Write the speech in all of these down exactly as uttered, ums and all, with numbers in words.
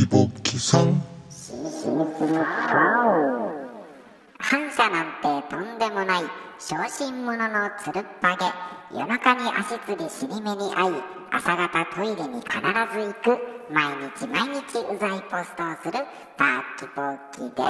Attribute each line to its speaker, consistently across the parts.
Speaker 1: キボキさん。
Speaker 2: 反射なんてとんでもない小心者のつるっぱげ。夜中に足つり尻目に遭い、朝方トイレに必ず行く。毎日毎日うざいポストをするパキポキです。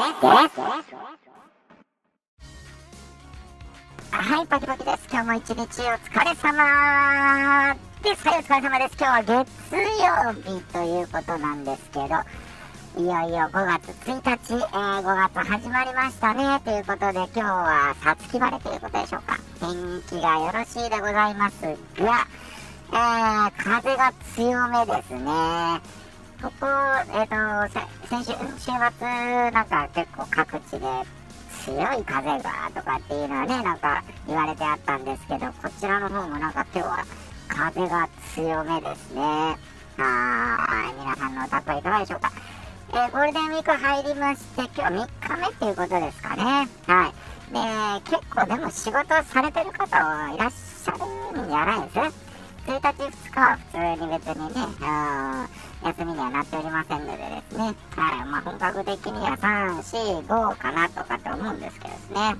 Speaker 2: はい、パキポキです。今日も一日お疲れ様です。はい、お疲れ様です。今日は月曜日ということなんですけど、いよいよごがつついたち、えー、ごがつ始まりましたね。ということで今日はさつき晴れということでしょうか。天気がよろしいでございますが、えー、風が強めですね。ここ、えーと、先週、週末なんか結構各地で強い風がとかっていうのはね、なんか言われてあったんですけど、こちらの方もなんか今日は風が強めですね。はーい、皆さんのお宅はいかがでしょうか。えー、ゴールデンウィーク入りまして、今日はみっかめっていうことですかね。はい。で、結構でも仕事されてる方はいらっしゃるんじゃないです。ついたち、ふつかは普通に別にね、休みにはなっておりませんのでですね。はい。まあ本格的にはさん、し、ごかなとかと思うんですけどですね。はい。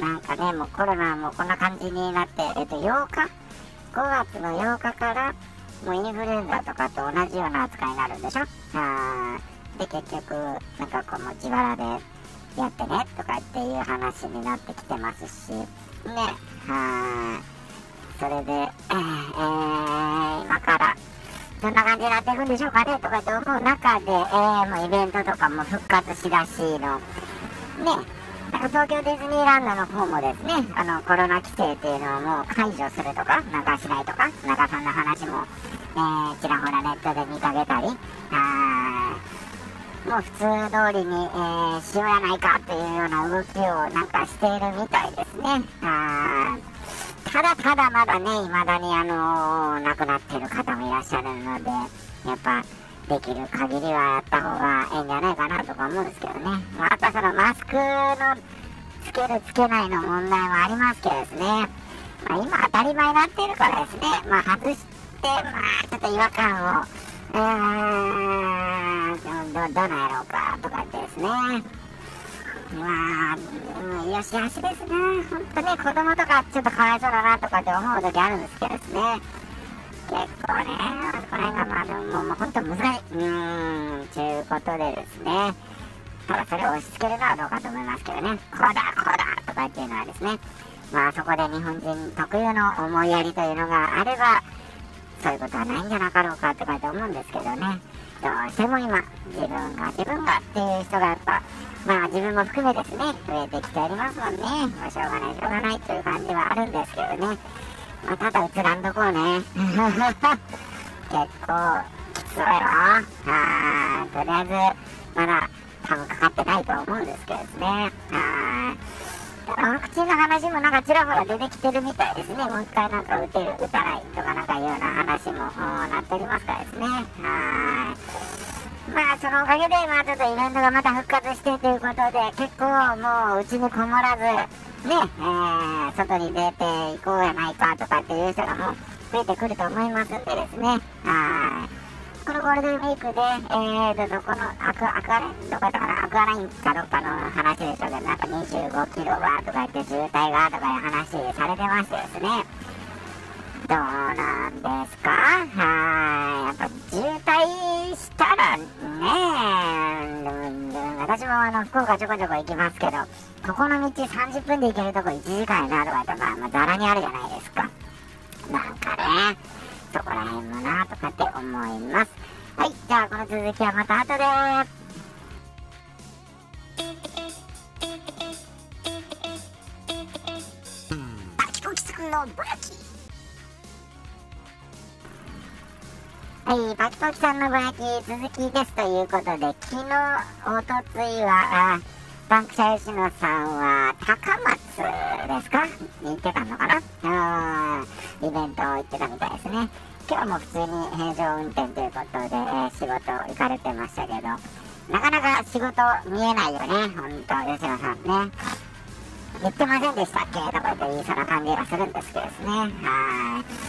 Speaker 2: なんかね、もうコロナもこんな感じになって、えっと、ようか ?ご 月のようかからもうインフルエンザとかと同じような扱いになるんでしょ。はで、結局、なんかこう、自腹でやってねとかっていう話になってきてますし、ね、はそれで、えー、えー、今から、どんな感じになっていくんでしょうかねとかって思う中で、えー、もうイベントとかも復活しだしの、ね、なんか東京ディズニーランドの方もですね、あのコロナ規制っていうのをもう解除するとか、なんかしないとか、なんかそんな話も、えー、ちらほらネットで見かけたり、あもう普通通りに、えー、しようやないかっていうような動きをなんかしているみたいですね。あただただまだね、未だにあのー、亡くなっている方もいらっしゃるので、やっぱできる限りはやった方がいいんじゃないかなとか思うんですけどね。まあ、あとはそのマスクのつけるつけないの問題もありますけどですね。まあ、今当たり前になっているからですね。まあ外して、まあちょっと違和感を、うーん、ど、どうなんやろうかとかってですね。まあ、うん、よしあしですね。本当ね、子供とかちょっとかわいそうだなとかって思う時あるんですけどですね。結構ね、これがまあでももう本当難しい。うーん、ということでですね。ただそれを押し付けるのはどうかと思いますけどね。こうだ、こうだとかっていうのはですね。まあそこで日本人特有の思いやりというのがあれば、そういうことはないんじゃなかろうかとかって思うんですけどね。どうしても今、自分が自分がっていう人がやっぱ、まあ自分も含めですね、増えてきておりますもんね。まあしょうがない、しょうがないという感じはあるんですけどね。まあただ映らんとこうね。結構きついよ。はーとりあえず、まだ多分かかってないと思うんですけどですね。はーワクチンの話もなんかちらほら出てきてるみたいですね。もう一回なんか打てる、打たないとかなんかいうような話もなっておりますからですね。はい。まあそのおかげでまあちょっとイベントがまた復活してということで、結構もううちにこもらず、ね、えー、外に出ていこうやないかとかっていう人がもう増えてくると思いますんでですね。はい。このゴールデンウィークで、えーと、どこのアクアクアライン、どこだったかな、アクアラインかどっかの話でしょうけど、なんかにじゅうごキロがとか言って渋滞がとかいう話されてましてですね。どうなんですか？はい。やっぱ渋滞したらね、私もあの福岡ちょこちょこ行きますけど、ここの道さんじゅっぷんで行けるとこいちじかんやなとか言って、まあ、まあ、ざらにあるじゃないですか。なんかね。そこら辺もなとかって思います。はい、じゃあこの続きはまた後でーす。パキポキさんのぼやき。はい、パキポキさんのぼやき続きですということで、昨日、おとついは、あバンクシャ吉野さんは高松ですかに行ってたのかな、うん、イベントを行ってたみたいですね。今日も普通に平常運転ということで、えー、仕事行かれてましたけど、なかなか仕事見えないよね、ほんと、吉野さんね。言ってませんでしたっけとかって言いそうな感じがするんですけどですね。はい。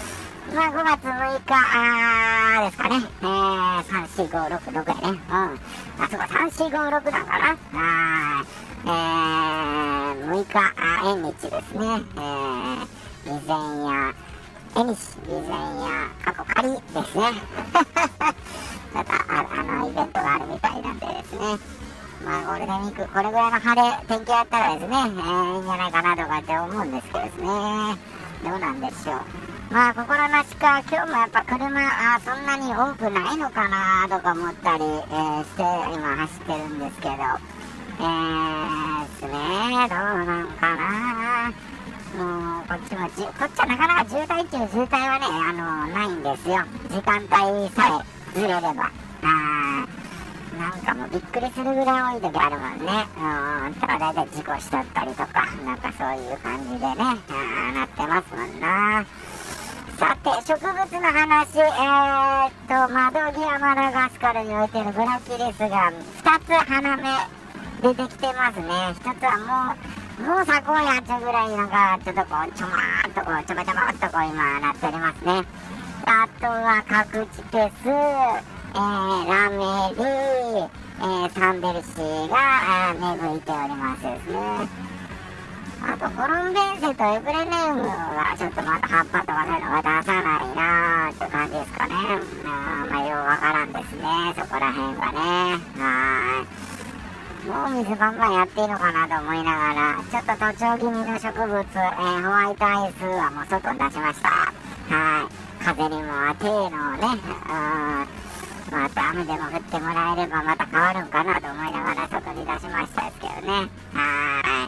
Speaker 2: まあごがつむいかあですかね。えー、さん、し、ご、ろく、ろくやね。うん。あ、そうか、さん、し、ご、ろくなんかな。はい。えー、むいか、あ、縁日ですね。えー、備前屋、縁日、備前屋、過去仮ですね。またあ、あの、イベントがあるみたいなんでですね。まあ、ゴールデンウィーク、これぐらいの晴れ、天気やったらですね、えー、いいんじゃないかなとかって思うんですけどですね。どうなんでしょう。まあ、心なしか、今日もやっぱ車、あそんなに多くないのかなとか思ったり、えー、して、今走ってるんですけど、えー、ですね、どうなんかな。もう、こっちもじ、こっちはなかなか渋滞っていう渋滞はね、あの、ないんですよ。時間帯さえずれれば。あなんかもうびっくりするぐらい多い時あるもんね。うん、だからだいたい事故しとったりとか、なんかそういう感じでね、あなってますもんな。さて、植物の話、えーっと、窓際マダガスカルにおいてのブラキリスがふたつ花芽出てきてますね。ひとつはもう、もう咲こうやっちゅうぐらいなんか、ちょっとこう、ちょまーっとこう、ちょばちょばっとこう今なっておりますね。あとはカクチテス、えー、ラメリー、えー、サンベルシーが芽吹いておりますですね。あとコロンベンセとエブレネウムはちょっとまた葉っぱとかそういうのが出さないなーって感じですかね。あまあようわからんですね、そこら辺はね。はーい。もう水バンバンやっていいのかなと思いながら、ちょっと徒長気味の植物、えー、ホワイトアイスはもう外に出しました。はい。風にも当てーのね、うんまた雨でも降ってもらえればまた変わるんかなと思いながら外に出しましたですけどね。はい。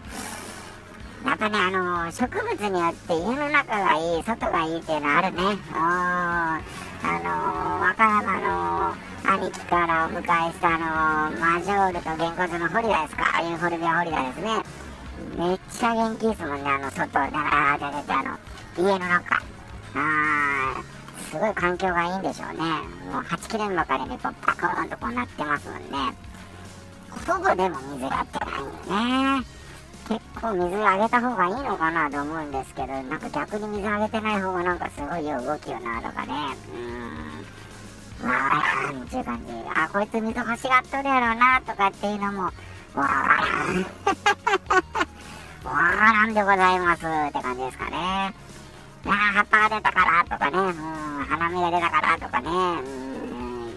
Speaker 2: やっぱね、あのー、植物によって家の中がいい、外がいいっていうのあるね。あのー、和歌山の兄貴からお迎えしたあのー、マジョールとげんこつのホリダですか、ユーフォルビアホリダですね。めっちゃ元気ですもんね、あの外、だらーって出て、あの、家の中。あーすごい環境がいいんでしょうね。もうはち切れんばかりにこうパコーンとこうなってますもんね。ほぼでも水やってないよね。結構水あげた方がいいのかなと思うんですけど、なんか逆に水あげてない方がなんかすごいよ動きよなとかね。うーん。わーらんっていう感じ。あ、こいつ水欲しがっとるやろうなとかっていうのも、わーらん。わーらんでございますって感じですかね。あ葉っぱが出たからとかね、うん、花芽が出たからとかね、うん、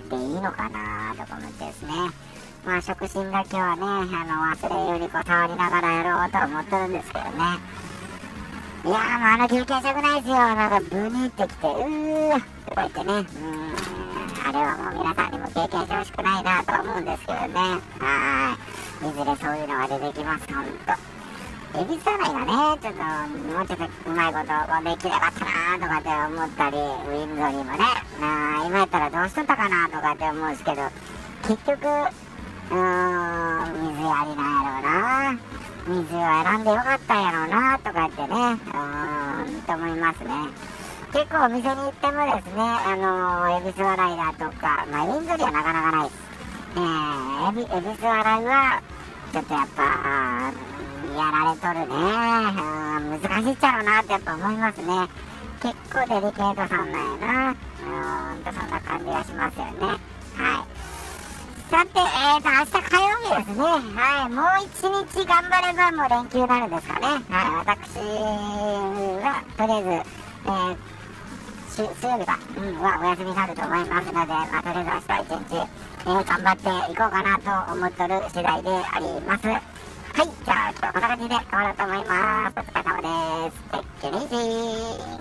Speaker 2: でいいのかなとか思ってですね。まあ、触診だけはね、あの、忘れんようにこう触りながらやろうと思ってるんですけどね。いやーもうあの経験したくないですよ。なんかブニってきて、うーってこうやってね、うん、あれはもう皆さんにも経験してほしくないなと思うんですけどね。はい。いずれそういうのが出てきます、ほんと。エビス洗いがね、ちょっともうちょっとうまいことこうできればったなーとかって思ったり、ウィンドリーもね、あ今やったらどうしとったかなとかって思うんですけど、結局、うーん、水やりなんやろうな、水を選んでよかったんやろうなとかってね、うーん、と思いますね。結構お店に行ってもですね、あのー、エビス洗いだとか、まあ、ウィンドリーはなかなかないです。えー、エビ、エビス洗いは、ちょっとやっぱ、やられとるね、うん、難しいっちゃろうなってやっぱ思いますね。結構デリケートさんなんやな、うーんとそんな感じがしますよね。はい。さて、えーと、明日火曜日ですね。はい。もう一日頑張ればもう連休になるんですかね。はい。私は、とりあえず、えー、水曜日か、うん、はお休みになると思いますので、まあ、とりあえず明日一日、えー、頑張っていこうかなと思っとる次第であります。はい、じゃあ今日はこんな感じで終わろうと思います。お疲れ様です。Take it easy。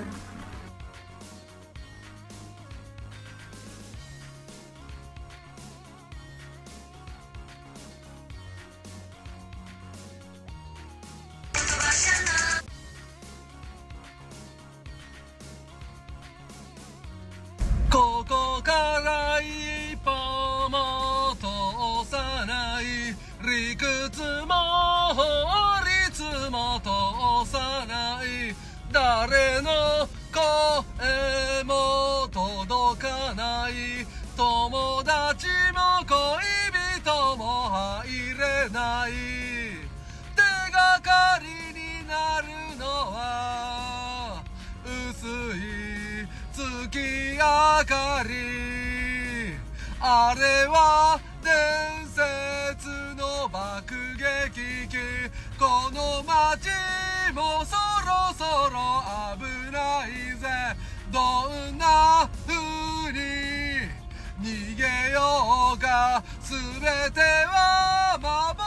Speaker 1: ここから一歩も通さない理屈も法律も通さない誰の声も届かない友達も恋人も入れない手がかりになるのは薄いがかり、あれは伝説の爆撃機、この街もそろそろ危ないぜ、どんな風に逃げようか、すべては幻